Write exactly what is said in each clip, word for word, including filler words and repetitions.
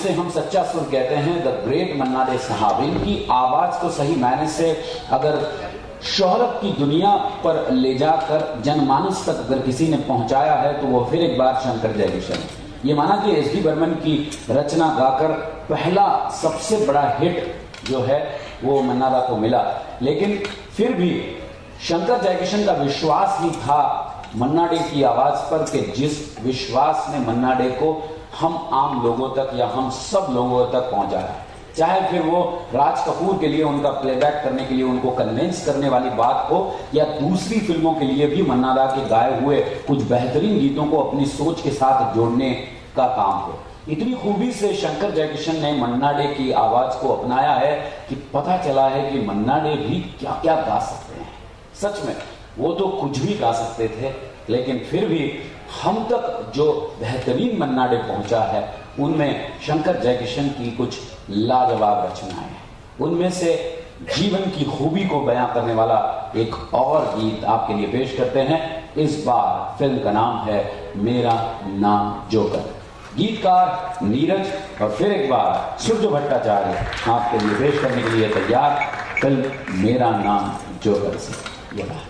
जिसे हम सच्चा सुर कहते हैं, द ग्रेट मन्ना डे साहब, इनकी आवाज को सही मायने से अगर शोहरत की दुनिया पर ले जाकर जनमानस तक अगर किसी ने पहुंचाया है तो वो फिर एक बार शंकर जयकिशन। ये माना कि एस डी बर्मन की रचना गाकर पहला सबसे बड़ा हिट जो है वो मन्ना दा को मिला, लेकिन फिर भी शंकर जयकिशन का विश्वास ही था मन्ना डे की आवाज पर कि जिस विश्वास ने मन्ना डे को हम आम लोगों तक या हम सब लोगों तक पहुंचाया, चाहे फिर वो राज कपूर के लिए उनका प्लेबैक करने के लिए उनको कन्विंस करने वाली बात हो या दूसरी फिल्मों के लिए भी मन्ना दा के गाए हुए कुछ बेहतरीन गीतों को अपनी सोच के साथ जोड़ने का काम हो। इतनी खूबी से शंकर जयकिशन ने मन्ना डे की आवाज को अपनाया है कि पता चला है कि मन्ना डे भी क्या क्या गा सकते हैं। सच में वो तो कुछ भी गा सकते थे, लेकिन फिर भी हम तक जो बेहतरीन मन्ना डे पहुंचा है उनमें शंकर जयकिशन की कुछ लाजवाब रचनाएं हैं। उनमें से जीवन की खूबी को बयां करने वाला एक और गीत आपके लिए पेश करते हैं। इस बार फिल्म का नाम है मेरा नाम जोकर। गीतकार नीरज और फिर एक बार सूर्य भट्टाचार्य आपके लिए पेश करने के लिए तैयार फिल्म मेरा नाम जोकर से। ये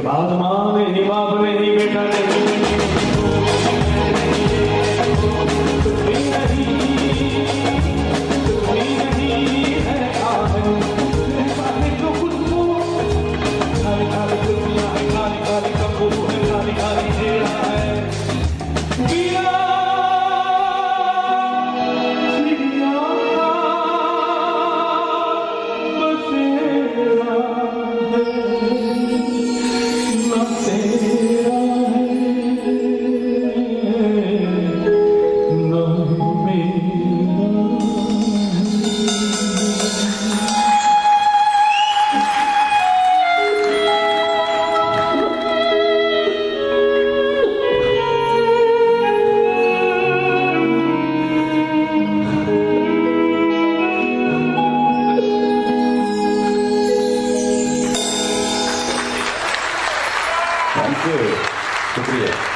बाद माँ नहीं, बाप नहीं, बेटा नहीं, थैंक यू, शुक्रिया।